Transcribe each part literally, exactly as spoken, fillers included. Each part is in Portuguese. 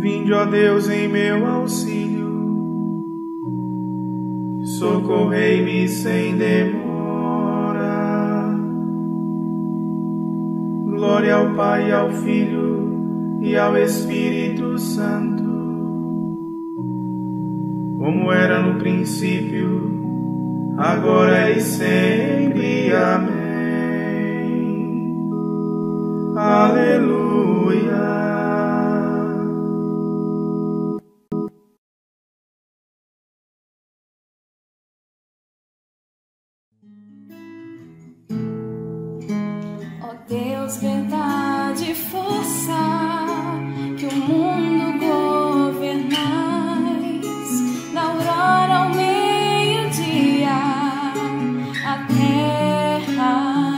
Vinde, ó Deus, em meu auxílio, socorrei-me sem demora. Glória ao Pai, ao Filho e ao Espírito Santo, como era no princípio, agora e sempre. Amém. Aleluia. Ó Deus, verdade e força, que o mundo governais, da aurora ao meio-dia, a terra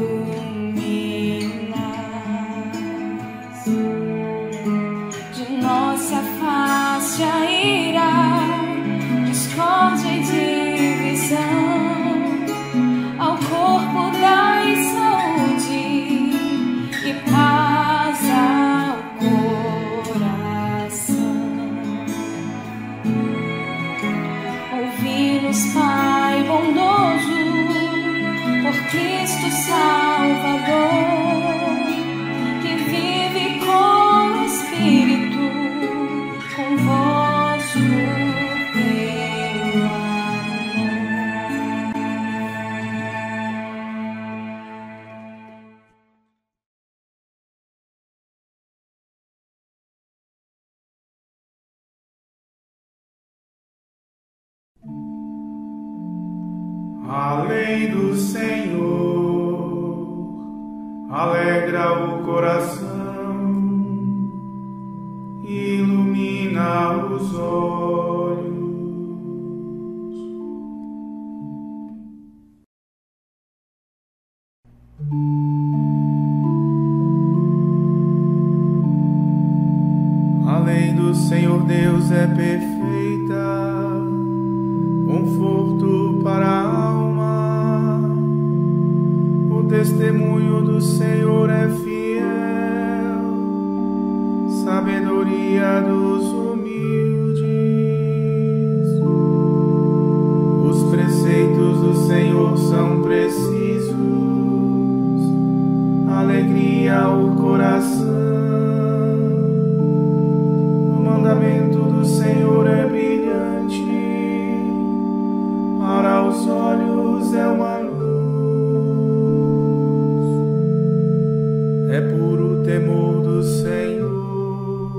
iluminas. De nós se afaste a ira, discórdia e divisão, ao corpo dai saúde e paz ao coração. Ouvi-nos, Pai bondoso, por Cristo Salvador, que vive com o Espírito, convosco pelo A lei do Senhor alegra o coração, ilumina os olhos. A lei do Senhor Deus é perfeita, conforto para a alma. O testemunho do Senhor é fiel, sabedoria dos humildes. Os preceitos do Senhor são precisos, alegria ao coração. O mandamento do Senhor é brilhante, para os olhos é uma luz. É puro o temor do Senhor,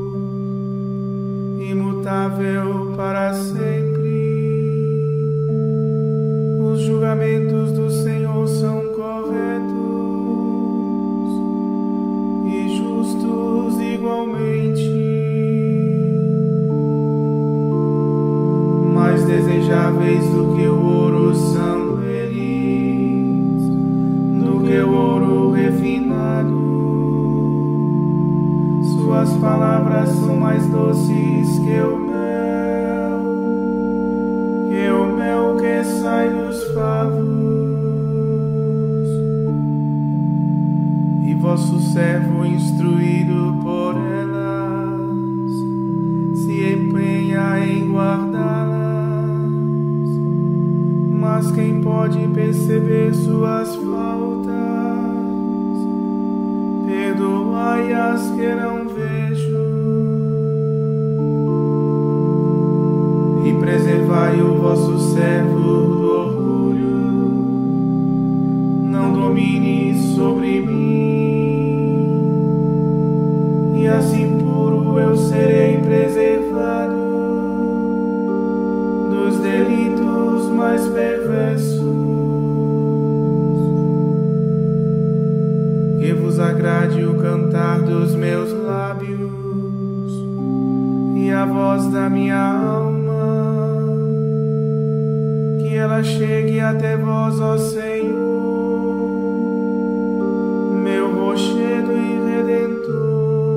imutável para sempre. Os julgamentos do Senhor são corretos e justos igualmente. Mais desejáveis do que o ouro são eles, do que o ouro refinado. Suas palavras são mais doces que o mel, que o mel que sai dos favos. E vosso servo, instruído por elas, se empenha em guardá-las. Mas quem pode perceber suas faltas? Perdoai-as que não vejo, e preservai o vosso servo do orgulho. Não domine sobre mim, e assim puro eu serei preservado dos delitos mais perversos. Que vos agrade o cantar dos meus lábios e a voz da minha alma, que ela chegue até vós, ó Senhor, meu rochedo e redentor.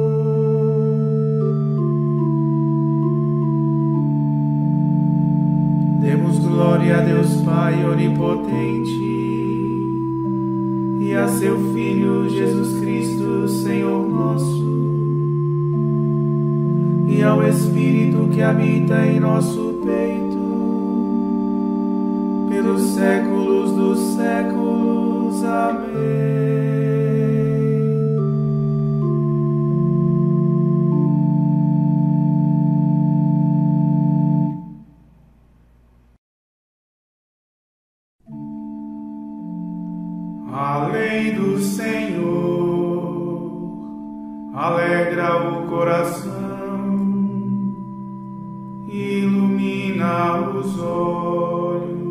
Demos glória a Deus Pai onipotente e a seu Filho Jesus Cristo, Senhor nosso, e e ao Espírito que habita em nosso peito, pelos séculos dos séculos. Amém. A lei do Senhor alegra o coração, ilumina os olhos.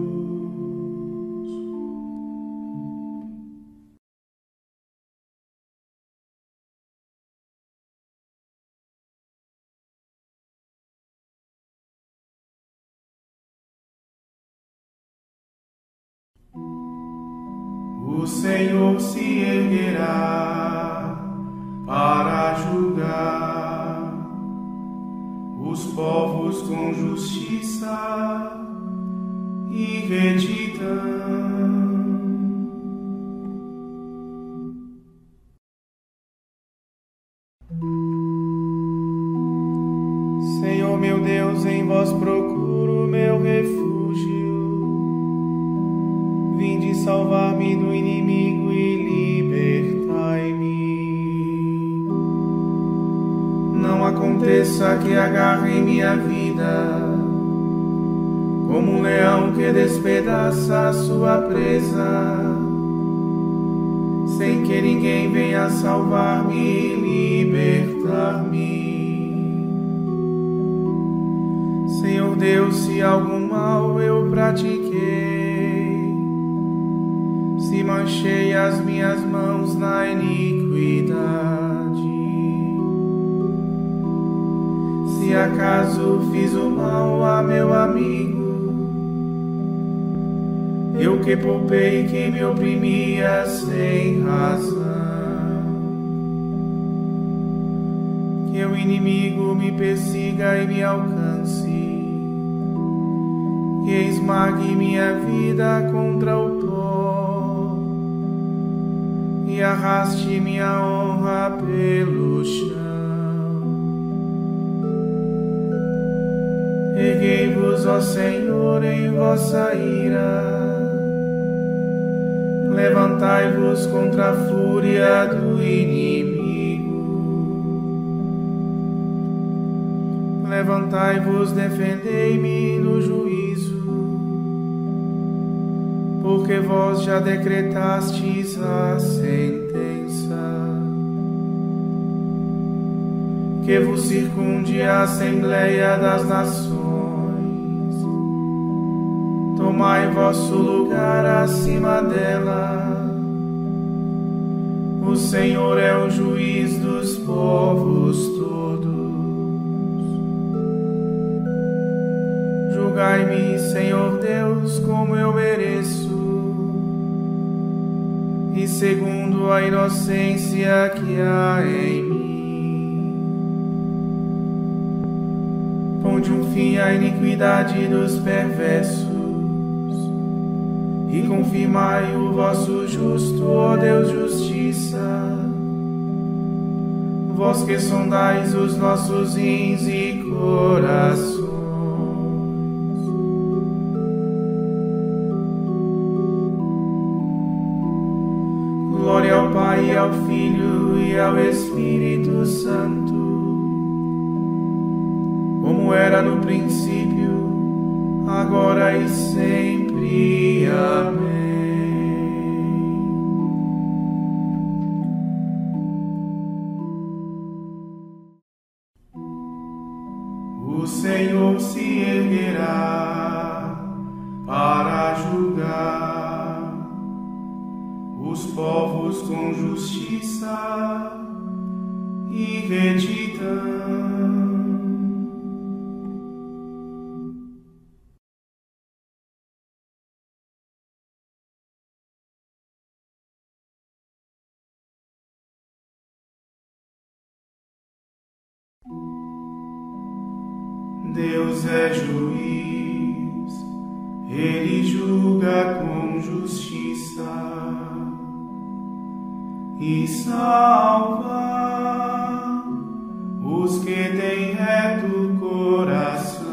O Senhor se erguerá para julgar os povos com justiça e retidão. Senhor meu Deus, em vós procuro meu refúgio. Vinde salvar-me do inimigo e libertai-me. Não aconteça que agarre minha vida, como um leão que despedaça a sua presa, sem que ninguém venha salvar-me e libertar-me. Senhor Deus, se algum mal eu pratiquei, se manchei as minhas mãos na iniquidade, se acaso fiz o mal a meu amigo, eu que poupei quem me oprimia sem razão, que o inimigo me persiga e me alcance, que esmague minha vida contra o pó e arraste minha honra pelo chão. Erguei-vos, ó Senhor, em vossa ira, levantai-vos contra a fúria do inimigo. Levantai-vos, defendei-me no juízo, porque vós já decretastes a sentença. Que vos circunde a Assembleia das Nações, tomai vosso lugar acima dela. O Senhor é o juiz dos povos todos. Julgai-me, Senhor Deus, como eu mereço, e segundo a inocência que há em mim. Ponde um fim à iniquidade dos perversos, e confirmai o vosso justo, ó Deus, justiça. Vós que sondais os nossos rins e corações. Glória ao Pai, e ao Filho e ao Espírito Santo, como era no princípio, agora e sempre. Amém. O Senhor se erguerá para julgar os povos com justiça e retidão. Deus é juiz, Ele julga com justiça e salva os que têm reto coração.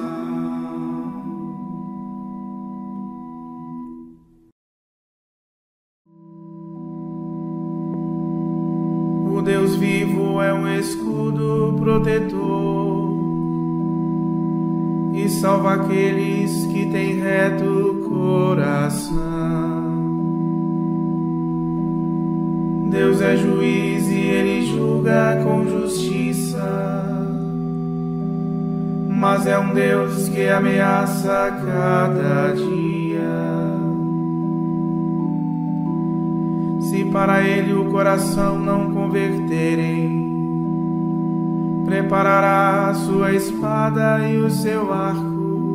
O Deus vivo é um escudo protetor e salva aqueles que têm reto coração. Deus é juiz e Ele julga com justiça, mas é um Deus que ameaça cada dia. Se para Ele o coração não converterem, preparará a sua espada e o seu arco,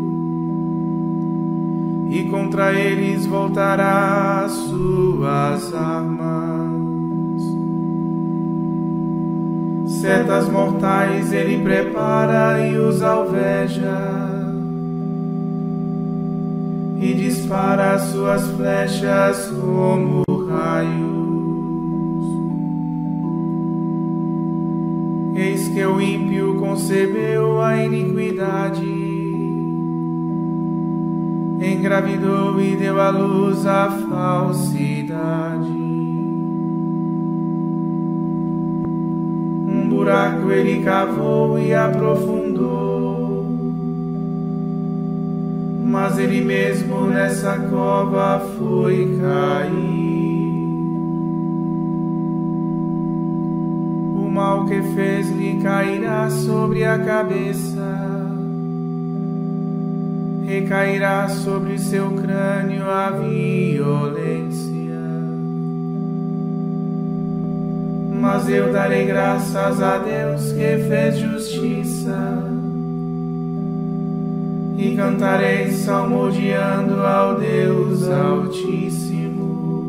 e contra eles voltará as suas armas. Setas mortais Ele prepara e os alveja, e dispara as suas flechas como raios. Eis que o ímpio concebeu a iniquidade, engravidou e deu à luz a falsidade. Um buraco ele cavou e aprofundou, mas ele mesmo nessa cova foi cair. O mal que fez lhe cairá sobre a cabeça, recairá sobre seu crânio a violência. Mas eu darei graças a Deus que fez justiça, e cantarei salmodiando ao Deus Altíssimo.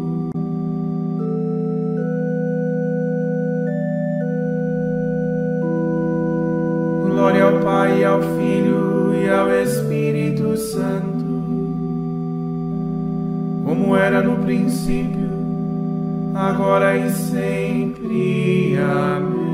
Glória ao Pai, ao Filho e ao Espírito Santo, como era no princípio, agora e sempre. Amém.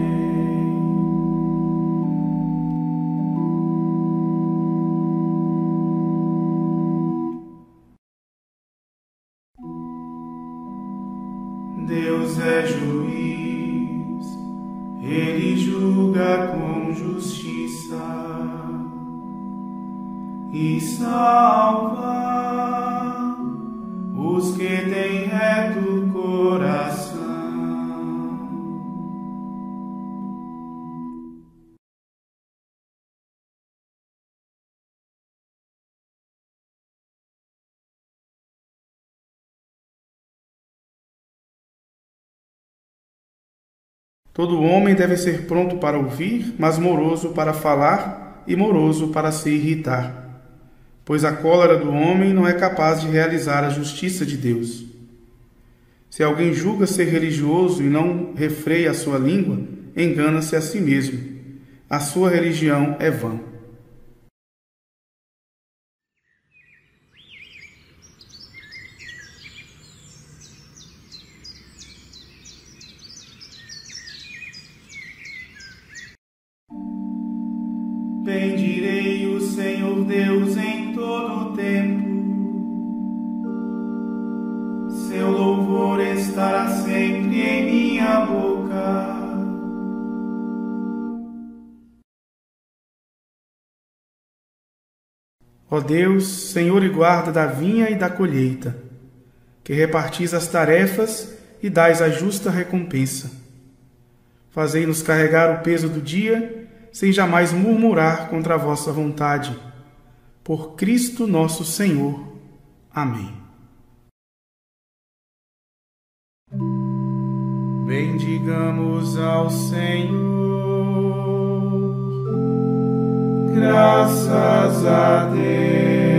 Deus é juiz, Ele julga com justiça e salva os que têm reto coração. Todo homem deve ser pronto para ouvir, mas moroso para falar e moroso para se irritar, pois a cólera do homem não é capaz de realizar a justiça de Deus. Se alguém julga ser religioso e não refreia a sua língua, engana-se a si mesmo. A sua religião é vã. Bendirei o Senhor Deus em todo o tempo, seu louvor estará sempre em minha boca. Ó Deus, Senhor e guarda da vinha e da colheita, que repartis as tarefas e dais a justa recompensa. Fazei-nos carregar o peso do dia, sem jamais murmurar contra a vossa vontade. Por Cristo nosso Senhor. Amém. Bendigamos ao Senhor, graças a Deus.